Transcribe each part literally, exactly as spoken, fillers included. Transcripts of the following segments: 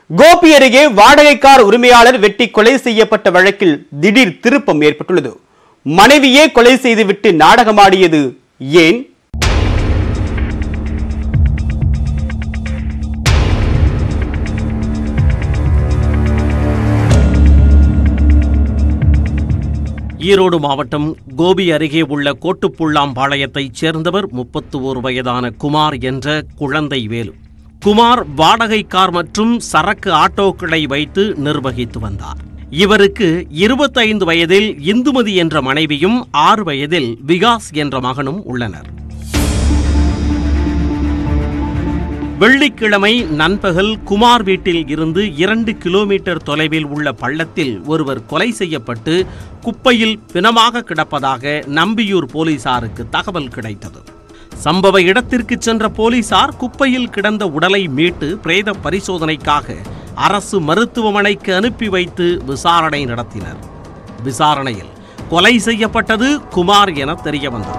கோபி அருகே வாடகை கார் உரிமையாளர் வெட்டி கொலை செய்யப்பட்ட வழக்கில் திடீர் திருப்பம் ஏற்பட்டுள்ளது. மனைவியே கொலை செய்துவிட்டு நாடகமாடியது ஏன்? ஈரோடு மாவட்டம் கோபி அருகே உள்ள கோட்டுப்புள்ளாம்பாளையத்தைச் சேர்ந்தவர் முப்பத்தி ஓரு வயதான குமார் என்ற குழந்தை வேலு. குமார் வாடகை கார் மற்றும் சரக்கு ஆட்டோக்களை வைத்து நிர்வகித்து வந்தார். இவருக்கு இருபத்தைந்து வயதில் இந்துமதி என்ற மனைவியும் ஆறு வயதில் விகாஸ் என்ற மகனும் உள்ளனர். வெள்ளிக்கிழமை நண்பகல் குமார் வீட்டில் இருந்து இரண்டு கிலோமீட்டர் தொலைவில் உள்ள பள்ளத்தில் ஒருவர் கொலை செய்யப்பட்டு குப்பையில் பிணமாக கிடப்பதாக நம்பியூர் போலீசாருக்கு தகவல் கிடைத்தது. சம்பவ இடத்திற்கு சென்ற போலீசார் குப்பையில் கிடந்த உடலை மீட்டு பிரேத பரிசோதனைக்காக அரசு மருத்துவமனைக்கு அனுப்பி வைத்து விசாரணை நடத்தினர். விசாரணையில் கொலை செய்யப்பட்டது குமார் என தெரிய வந்தது.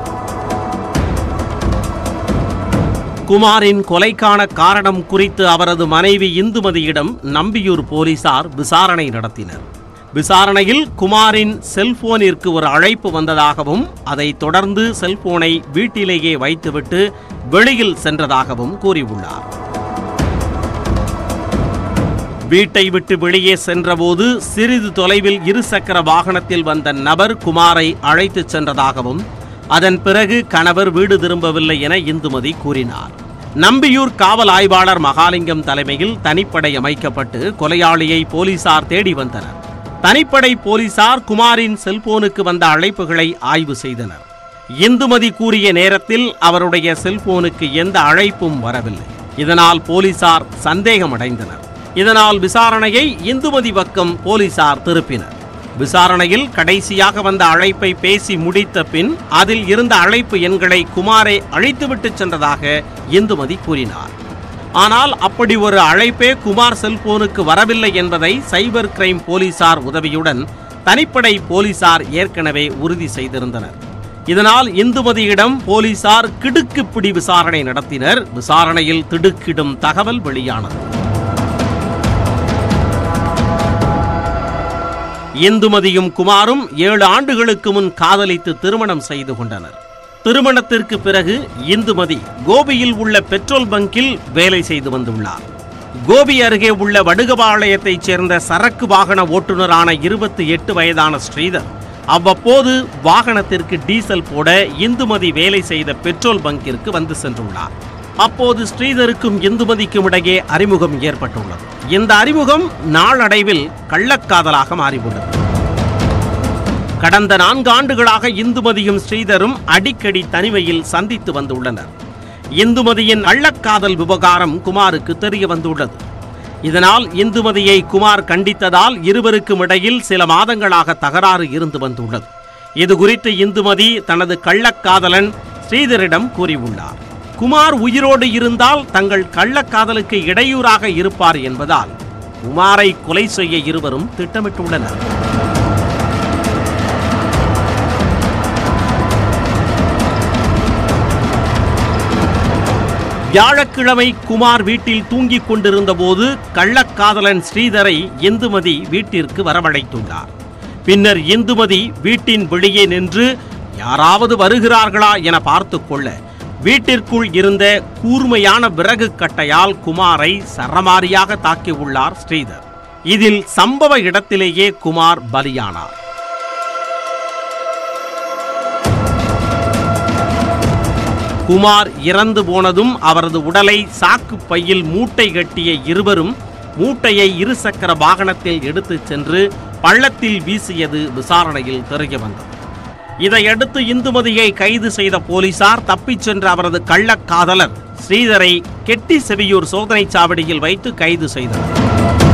குமாரின் கொலைக்கான காரணம் குறித்து அவரது மனைவி இந்துமதியிடம் நம்பியூர் போலீசார் விசாரணை நடத்தினர். விசாரணையில் குமாரின் செல்போனிற்கு ஒரு அழைப்பு வந்ததாகவும் அதைத் தொடர்ந்து செல்போனை வீட்டிலேயே வைத்துவிட்டு வெளியில் சென்றதாகவும் கூறியுள்ளார். வீட்டை விட்டு வெளியே சென்றபோது சிறிது தொலைவில் இருசக்கர வாகனத்தில் வந்த நபர் குமாரை அழைத்துச் சென்றதாகவும் அதன் பிறகு கணவர் வீடு திரும்பவில்லை என இந்துமதி கூறினார். நம்பியூர் காவல் ஆய்வாளர் மகாலிங்கம் தலைமையில் தனிப்படை அமைக்கப்பட்டு கொலையாளியை போலீசார் தேடி வந்தனர். தனிப்படை போலீசார் குமாரின் செல்போனுக்கு வந்த அழைப்புகளை ஆய்வு செய்தனர். இந்துமதி கூறிய நேரத்தில் அவருடைய செல்போனுக்கு எந்த அழைப்பும் வரவில்லை. இதனால் போலீசார் சந்தேகமடைந்தனர். இதனால் விசாரணையை இந்துமதி பக்கம் போலீசார் திருப்பினர். விசாரணையில் கடைசியாக வந்த அழைப்பை பேசி முடித்த பின் அதில் இருந்த அழைப்பு எண்களை குமாரை அழித்துவிட்டு சென்றதாக இந்துமதி கூறினார். ஆனால் அப்படி ஒரு அழைப்பே குமார் செல்போனுக்கு வரவில்லை என்பதை சைபர் கிரைம் போலீசார் உதவியுடன் தனிப்படை போலீசார் ஏற்கனவே உறுதி செய்திருந்தனர். இதனால் இந்துமதியிடம் போலீசார் கிடுக்குப்பிடி விசாரணை நடத்தினர். விசாரணையில் திடுக்கிடும் தகவல் வெளியானது. இந்துமதியும் குமாரும் ஏழு ஆண்டுகளுக்கு முன் காதலித்து திருமணம் செய்து கொண்டனர். திருமணத்திற்கு பிறகு இந்துமதி கோபியில் உள்ள பெட்ரோல் பங்கில் வேலை செய்து வந்துள்ளார். கோபி அருகே உள்ள வடுகபாளையத்தைச் சேர்ந்த சரக்கு வாகன ஓட்டுநரான இருபத்தி எட்டு வயதான ஸ்ரீதர் அவ்வப்போது வாகனத்திற்கு டீசல் போட இந்துமதி வேலை செய்த பெட்ரோல் பங்கிற்கு வந்து சென்றுள்ளார். அப்போது ஸ்ரீதருக்கும் இந்துமதிக்கும் இடையே அறிமுகம் ஏற்பட்டுள்ளது. இந்த அறிமுகம் நாளடைவில் கள்ளக்காதலாக மாறியுள்ளது. கடந்த நான்கு ஆண்டுகளாக இந்துமதியும் ஸ்ரீதரும் அடிக்கடி தனிமையில் சந்தித்து வந்துள்ளனர். இந்துமதியின் கள்ளக்காதல் விவகாரம் குமாருக்கு தெரிய வந்துள்ளது. இதனால் இந்துமதியை குமார் கண்டித்ததால் இருவருக்கும் இடையில் சில மாதங்களாக தகராறு இருந்து வந்துள்ளது. இது குறித்து இந்துமதி தனது கள்ளக்காதலன் ஸ்ரீதரிடம் கூறியுள்ளார். குமார் உயிரோடு இருந்தால் தங்கள் கள்ளக்காதலுக்கு இடையூறாக இருப்பார் என்பதால் குமாரை கொலை செய்ய இருவரும் திட்டமிட்டுள்ளனர். வியாழக்கிழமை குமார் வீட்டில் தூங்கிக் கொண்டிருந்த போது கள்ளக்காதலன் ஸ்ரீதரை இந்துமதி வீட்டிற்கு வரவழைத்துள்ளார். பின்னர் இந்துமதி வீட்டின் வெளியே நின்று யாராவது வருகிறார்களா என பார்த்து கொள்ள வீட்டிற்குள் இருந்த கூர்மையான விறகு கட்டையால் குமாரை சரமாரியாக தாக்கியுள்ளார் ஸ்ரீதர். இதில் சம்பவ இடத்திலேயே குமார் பலியானார். குமார் இறந்து போனதும் அவரது உடலை சாக்கு பையில் மூட்டை கட்டிய இருவரும் மூட்டையை இருசக்கர வாகனத்தில் எடுத்துச் சென்று பள்ளத்தில் வீசியது விசாரணையில் தெரிய வந்தது. இதையடுத்து இந்துமதியை கைது செய்த போலீசார் தப்பிச் சென்ற அவரது கள்ளக்காதலர் ஸ்ரீதரை கெட்டி செவியூர் சோதனை சாவடியில் வைத்து கைது செய்தனர்.